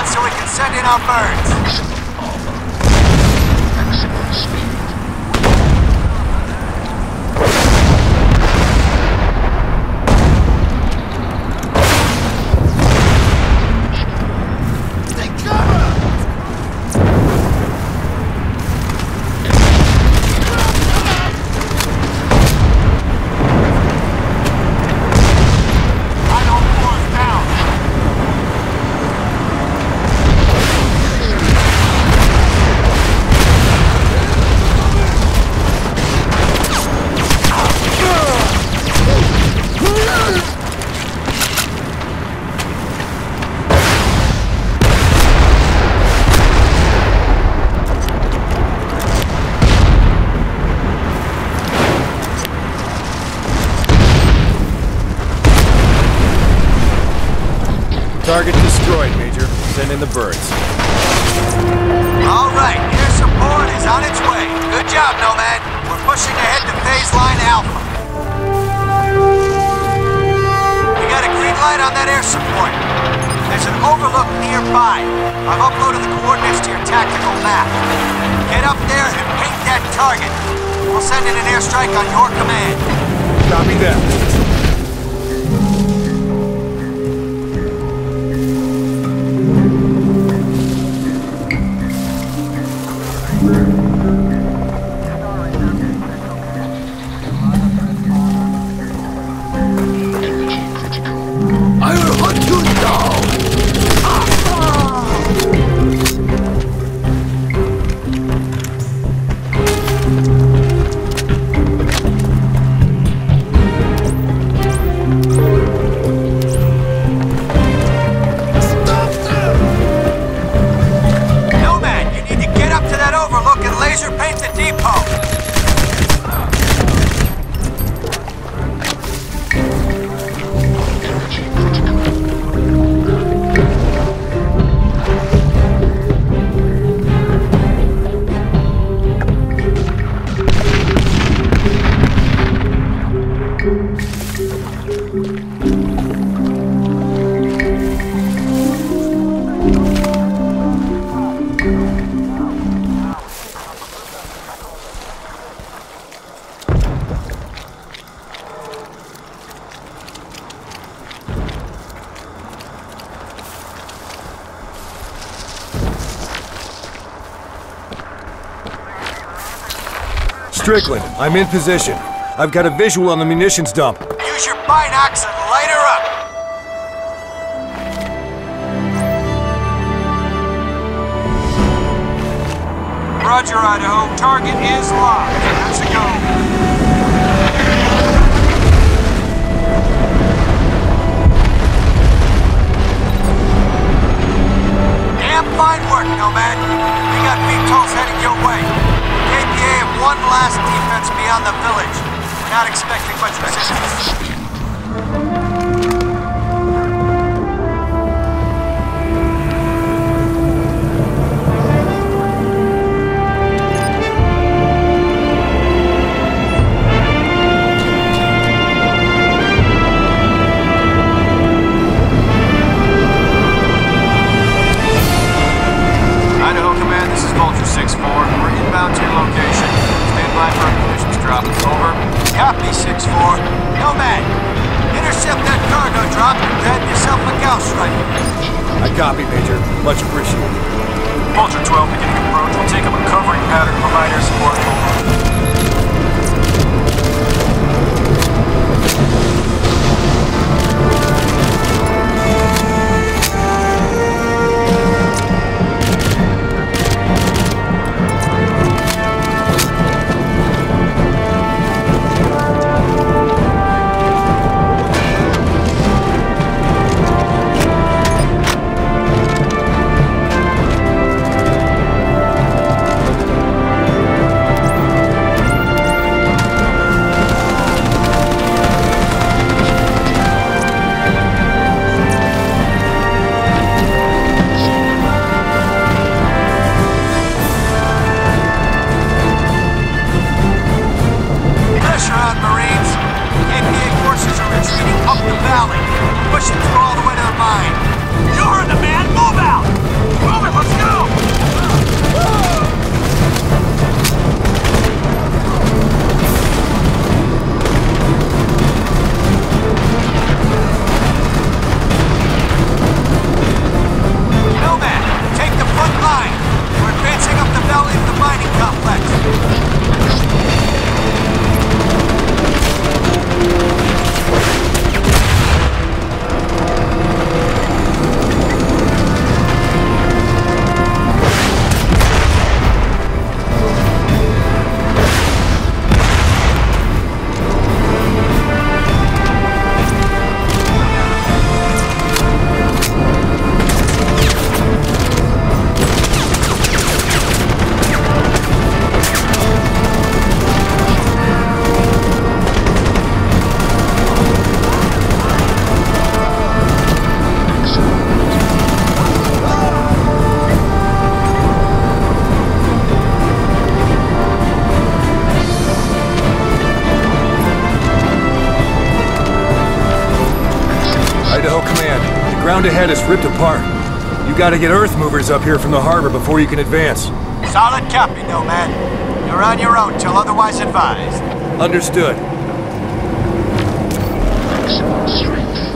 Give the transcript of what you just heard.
out so we can send in our birds. Excellent speed. Target destroyed, Major. Send in the birds. All right, air support is on its way. Good job, Nomad. We're pushing ahead to phase line Alpha. We got a green light on that air support. There's an overlook nearby. I've uploaded the coordinates to your tactical map. Get up there and paint that target. We'll send in an airstrike on your command. Copy that. Strickland, I'm in position. I've got a visual on the munitions dump. Use your binocs and light her up! Roger, Idaho. Target is locked. That's a go. Damn fine work, Nomad. We got VTOLs heading your way. KPA have one last defense beyond the village. We're not expecting much resistance. Idaho Command, this is Vulture 6-4. We're inbound to your location. Stand by for a munitions drop. Over. Copy 6-4. Nomad, intercept that cargo drop and grab yourself a Gauss rifle. I copy, Major. Much appreciated. Vulture 12 beginning approach. We'll take up a covering pattern, provide air support. is ripped apart. You gotta get earth movers up here from the harbor before you can advance. Solid copy, Nomad. You're on your own till otherwise advised. Understood. Maximum strength.